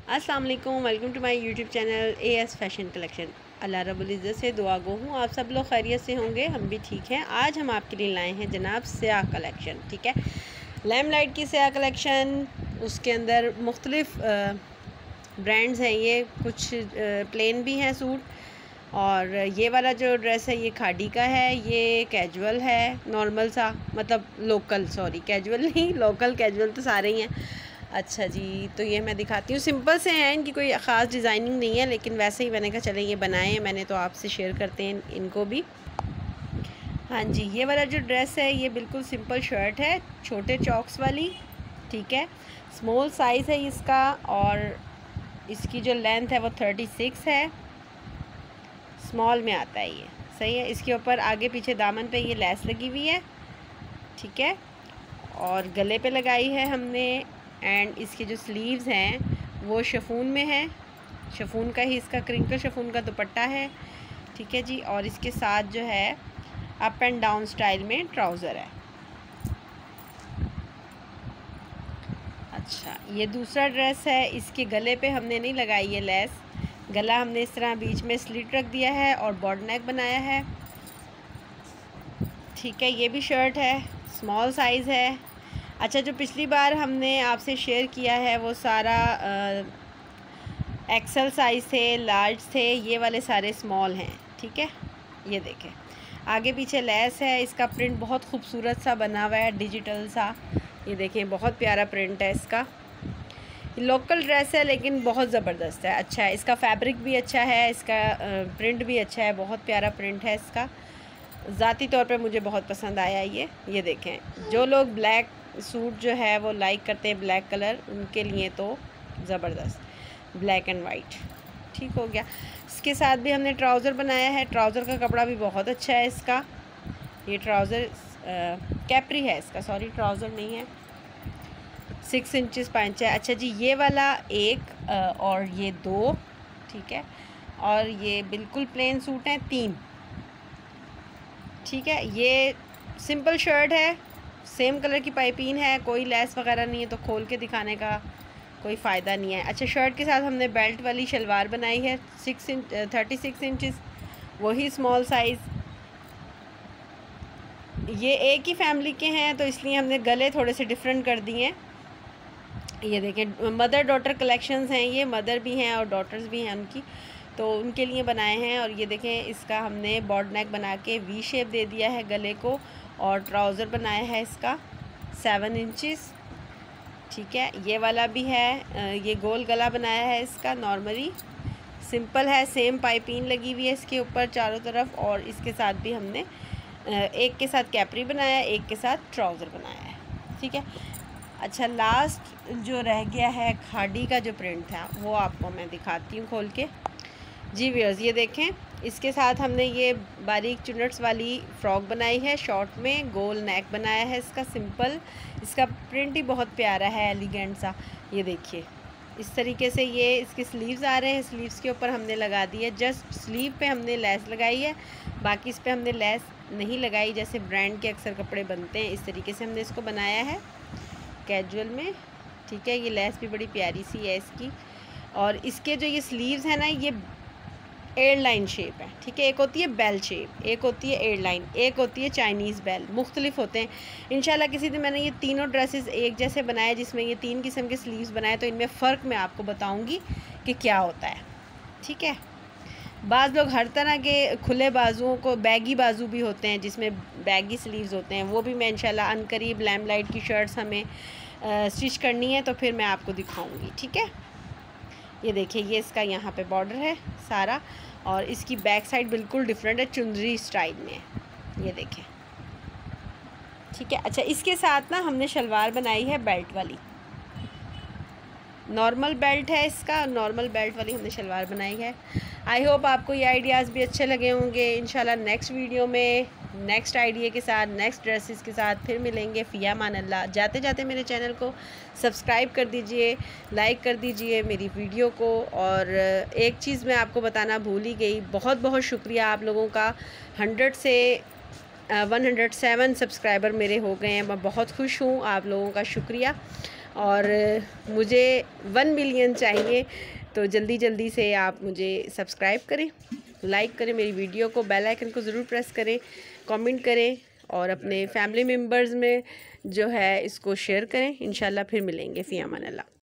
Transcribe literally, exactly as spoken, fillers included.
अस्सलाम वालेकुम, welcome to my YouTube channel A S fashion collection. अल्लाह रब्बुल इज़्ज़त से दुआ गो हूँ आप सब लोग खैरियत से होंगे, हम भी ठीक हैं। आज हम आपके लिए लाए हैं जनाब स्याह कलेक्शन। ठीक है, लैम्पलाइट की स्याह कलेक्शन, उसके अंदर मुख्तलिफ ब्रांड्स हैं। ये कुछ प्लेन भी हैं सूट, और ये वाला जो ड्रेस है ये खादी का है। ये कैजुअल है, नॉर्मल सा, मतलब लोकल, सॉरी कैजुअल नहीं, लोकल कैजुअल तो सारे ही हैं। अच्छा जी, तो ये मैं दिखाती हूँ। सिंपल से हैं, इनकी कोई ख़ास डिज़ाइनिंग नहीं है, लेकिन वैसे ही मैंने कहा चले ये बनाए हैं मैंने, तो आपसे शेयर करते हैं इनको भी। हाँ जी, ये वाला जो ड्रेस है ये बिल्कुल सिंपल शर्ट है, छोटे चॉक्स वाली। ठीक है, स्मॉल साइज़ है इसका, और इसकी जो लेंथ है वो थर्टी सिक्स है, स्मॉल में आता है ये। सही है, इसके ऊपर आगे पीछे दामन पे ये लेस लगी हुई है। ठीक है, और गले पे लगाई है हमने। एंड इसके जो स्लीव्स हैं वो शिफॉन में है, शिफॉन का ही इसका क्रिंकल शिफॉन का दुपट्टा है। ठीक है जी, और इसके साथ जो है अप एंड डाउन स्टाइल में ट्राउज़र है। अच्छा, ये दूसरा ड्रेस है, इसके गले पे हमने नहीं लगाई है लेस, गला हमने इस तरह बीच में स्लिट रख दिया है और बॉर्ड नेक बनाया है। ठीक है, ये भी शर्ट है, स्मॉल साइज़ है। अच्छा, जो पिछली बार हमने आपसे शेयर किया है वो सारा एक्सेल साइज़ थे, लार्ज थे, ये वाले सारे स्मॉल हैं। ठीक है, ये देखें, आगे पीछे लेस है, इसका प्रिंट बहुत खूबसूरत सा बना हुआ है, डिजिटल सा। ये देखें, बहुत प्यारा प्रिंट है इसका। लोकल ड्रेस है लेकिन बहुत ज़बरदस्त है, अच्छा है, इसका फैब्रिक भी अच्छा है, इसका प्रिंट भी अच्छा है, बहुत प्यारा प्रिंट है इसका। ज़ाती तौर पे मुझे बहुत पसंद आया ये। ये देखें, जो लोग ब्लैक सूट जो है वो लाइक करते हैं, ब्लैक कलर, उनके लिए तो ज़बरदस्त, ब्लैक एंड वाइट। ठीक हो गया। इसके साथ भी हमने ट्राउज़र बनाया है, ट्राउज़र का कपड़ा भी बहुत अच्छा है इसका। ये ट्राउज़र कैप्री है इसका, सॉरी ट्राउज़र नहीं है, सिक्स इंचज़ पाँच है। अच्छा जी, ये वाला एक और ये दो, ठीक है, और ये बिल्कुल प्लेन सूट हैं तीन। ठीक है, ये सिंपल शर्ट है, सेम कलर की पाइपिंग है, कोई लेस वगैरह नहीं है, तो खोल के दिखाने का कोई फ़ायदा नहीं है। अच्छा, शर्ट के साथ हमने बेल्ट वाली शलवार बनाई है, six inch thirty six inches, वही स्मॉल साइज़। ये एक ही फैमिली के हैं तो इसलिए हमने गले थोड़े से डिफरेंट कर दिए हैं। ये देखें, मदर डॉटर कलेक्शंस हैं, ये मदर भी हैं और डॉटर्स भी हैं उनकी, तो उनके लिए बनाए हैं। और ये देखें, इसका हमने बॉर्ड नेक बना के वी शेप दे दिया है गले को, और ट्राउज़र बनाया है इसका सेवन इंचज़। ठीक है, ये वाला भी है, ये गोल गला बनाया है इसका, नॉर्मली सिंपल है, सेम पाइपिंग लगी हुई है इसके ऊपर चारों तरफ, और इसके साथ भी हमने एक के साथ कैप्री बनाया, एक के साथ ट्राउज़र बनाया है। ठीक है, अच्छा, लास्ट जो रह गया है खादी का जो प्रिंट था वो आपको मैं दिखाती हूँ खोल के। जी व्यूअर्स, ये देखें, इसके साथ हमने ये बारीक चुनट्स वाली फ़्रॉक बनाई है, शॉर्ट में गोल नेक बनाया है इसका, सिंपल। इसका प्रिंट ही बहुत प्यारा है, एलिगेंट सा। ये देखिए, इस तरीके से ये इसके स्लीव्स आ रहे हैं, स्लीव्स के ऊपर हमने लगा दी है, जस्ट स्लीव पे हमने लेस लगाई है, बाकी इस पर हमने लेस नहीं लगाई, जैसे ब्रांड के अक्सर कपड़े बनते हैं इस तरीके से हमने इसको बनाया है कैजुअल में। ठीक है, ये लेस भी बड़ी प्यारी सी है इसकी, और इसके जो ये स्लीव्स हैं ना, ये एयरलाइन शेप है। ठीक है, एक होती है बेल शेप, एक होती है एयरलाइन, एक होती है चाइनीज़ बेल, मुख्तलिफ होते हैं। इंशाल्लाह किसी दिन मैंने ये तीनों ड्रेसेस एक जैसे बनाए, जिसमें ये तीन किस्म के स्लीव्स बनाए, तो इनमें फ़र्क मैं आपको बताऊंगी कि क्या होता है। ठीक है, बाज़ लोग हर तरह के खुले बाजुओं को, बैगी बाजू भी होते हैं जिसमें बैगी स्लीव्स होते हैं, वो भी मैं इंशाल्लाह अनकरीब लैम्पलाइट की शर्ट्स हमें स्टिच करनी है तो फिर मैं आपको दिखाऊंगी। ठीक है, ये देखिए, ये इसका यहाँ पे बॉर्डर है सारा, और इसकी बैक साइड बिल्कुल डिफरेंट है, चुनरी स्टाइल में। ये देखें, ठीक है। अच्छा, इसके साथ ना हमने शलवार बनाई है बेल्ट वाली, नॉर्मल बेल्ट है इसका, नॉर्मल बेल्ट वाली हमने शलवार बनाई है। आई होप आपको ये आइडियाज़ भी अच्छे लगे होंगे। इंशाल्लाह नेक्स्ट वीडियो में नेक्स्ट आइडिया के साथ, नेक्स्ट ड्रेसेस के साथ फिर मिलेंगे। फ़िया मान अल्लाह। जाते जाते मेरे चैनल को सब्सक्राइब कर दीजिए, लाइक कर दीजिए मेरी वीडियो को। और एक चीज़ मैं आपको बताना भूल ही गई, बहुत बहुत शुक्रिया आप लोगों का, हंड्रेड से वन हंड्रेड सेवन सब्सक्राइबर मेरे हो गए हैं, मैं बहुत खुश हूँ, आप लोगों का शुक्रिया। और मुझे वन मिलियन चाहिए, तो जल्दी जल्दी से आप मुझे सब्सक्राइब करें, लाइक करें मेरी वीडियो को, बेल आइकन को ज़रूर प्रेस करें, कमेंट करें और अपने फैमिली मेम्बर्स में जो है इसको शेयर करें। इंशाल्लाह फिर मिलेंगे। फ़ी अमान अल्लाह।